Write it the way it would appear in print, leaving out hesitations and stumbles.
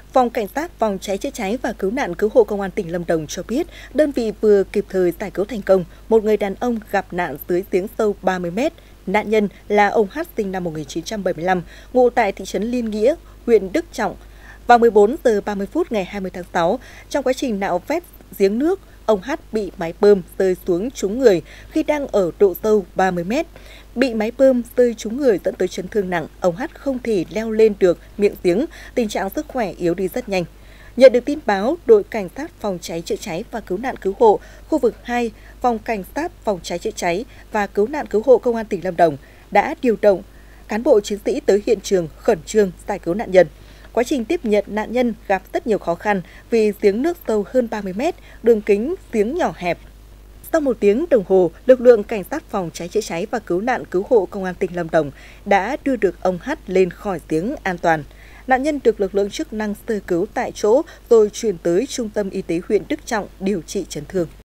Phòng Cảnh sát phòng cháy chữa cháy và cứu nạn cứu hộ Công an tỉnh Lâm Đồng cho biết, đơn vị vừa kịp thời giải cứu thành công một người đàn ông gặp nạn dưới giếng sâu 30 mét. Nạn nhân là ông H sinh năm 1975, ngụ tại thị trấn Liên Nghĩa, huyện Đức Trọng. Vào 14 giờ 30 phút ngày 20 tháng 6, trong quá trình nạo vét giếng nước, ông H bị máy bơm rơi xuống trúng người khi đang ở độ sâu 30 mét. Bị máy bơm rơi trúng người dẫn tới chấn thương nặng, ông H không thể leo lên được miệng giếng, tình trạng sức khỏe yếu đi rất nhanh. Nhận được tin báo, đội cảnh sát phòng cháy chữa cháy và cứu nạn cứu hộ khu vực 2, phòng cảnh sát phòng cháy chữa cháy và cứu nạn cứu hộ Công an tỉnh Lâm Đồng đã điều động cán bộ chiến sĩ tới hiện trường khẩn trương giải cứu nạn nhân. Quá trình tiếp nhận nạn nhân gặp rất nhiều khó khăn vì giếng nước sâu hơn 30 mét, đường kính giếng nhỏ hẹp. Sau 1 tiếng đồng hồ, lực lượng cảnh sát phòng cháy chữa cháy và cứu nạn cứu hộ Công an tỉnh Lâm Đồng đã đưa được ông H lên khỏi giếng an toàn. Nạn nhân được lực lượng chức năng sơ cứu tại chỗ rồi chuyển tới Trung tâm Y tế huyện Đức Trọng điều trị chấn thương.